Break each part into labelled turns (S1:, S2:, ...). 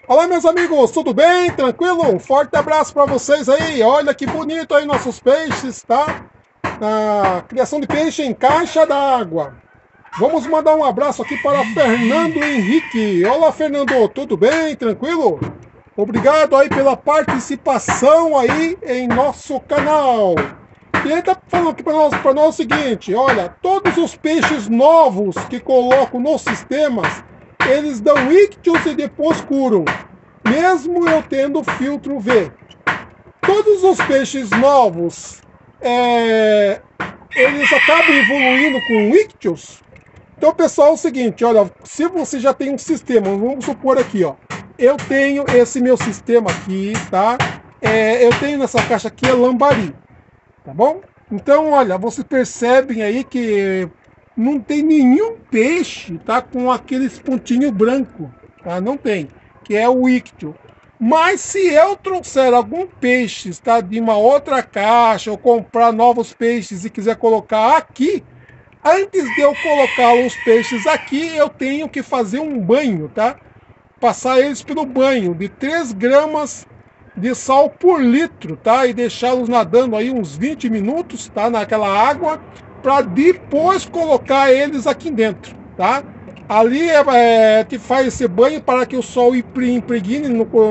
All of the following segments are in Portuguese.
S1: Olá, meus amigos, tudo bem? Tranquilo? Um forte abraço para vocês aí. Olha que bonito aí nossos peixes, tá? A criação de peixe em caixa d'água. Vamos mandar um abraço aqui para Fernando Henrique. Olá, Fernando, tudo bem? Tranquilo? Obrigado aí pela participação aí em nosso canal. E ele tá falando aqui para nós o seguinte, olha, todos os peixes novos que coloco nos sistemas, eles dão ictus e depois curam, mesmo eu tendo filtro V. Todos os peixes novos, é, eles acabam evoluindo com ictus. Então, pessoal, é o seguinte, olha, se você já tem um sistema, vamos supor aqui, ó, eu tenho esse meu sistema aqui, tá? Eu tenho nessa caixa aqui é lambari, tá bom? Então, olha, vocês percebem aí que não tem nenhum peixe, tá, com aqueles pontinho branco, tá? Não tem, que é o íctio. Mas se eu trouxer algum peixe, tá, de uma outra caixa, ou comprar novos peixes e quiser colocar aqui, antes de eu colocar os peixes aqui, eu tenho que fazer um banho, tá? Passar eles pelo banho de 3 gramas de sal por litro, tá? E deixá-los nadando aí uns 20 minutos, tá? Naquela água, para depois colocar eles aqui dentro, tá? Ali que faz esse banho para que o sol impregne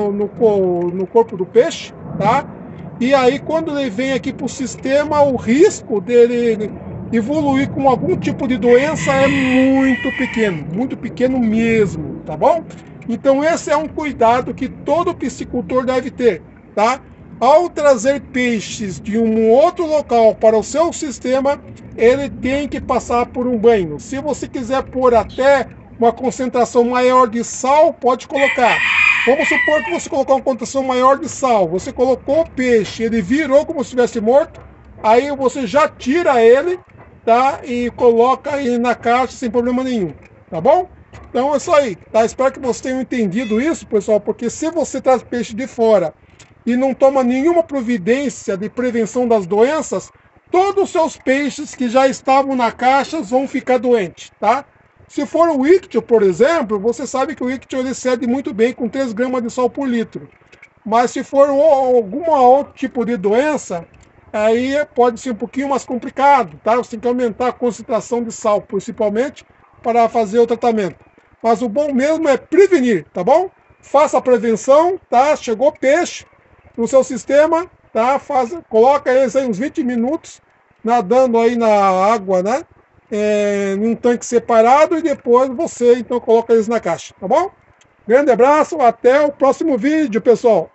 S1: no corpo do peixe, tá? E aí quando ele vem aqui para o sistema, o risco dele evoluir com algum tipo de doença é muito pequeno mesmo, tá bom? Então esse é um cuidado que todo piscicultor deve ter, tá? Ao trazer peixes de um outro local para o seu sistema, ele tem que passar por um banho. Se você quiser pôr até uma concentração maior de sal, pode colocar. Vamos supor que você colocou uma concentração maior de sal, você colocou o peixe, ele virou como se estivesse morto, aí você já tira ele, tá? E coloca ele na caixa sem problema nenhum, tá bom? Então é isso aí, tá? Espero que vocês tenham entendido isso, pessoal, porque se você traz peixe de fora e não toma nenhuma providência de prevenção das doenças, todos os seus peixes que já estavam na caixa vão ficar doentes, tá? Se for o íctio, por exemplo, você sabe que o íctio ele cede muito bem com 3 gramas de sal por litro. Mas se for algum outro tipo de doença, aí pode ser um pouquinho mais complicado, tá? Você tem que aumentar a concentração de sal, principalmente, para fazer o tratamento. Mas o bom mesmo é prevenir, tá bom? Faça a prevenção, tá? Chegou peixe no seu sistema, tá? Coloca eles aí uns 20 minutos nadando aí na água, né? Num tanque separado e depois você então coloca eles na caixa, tá bom? Grande abraço, até o próximo vídeo, pessoal.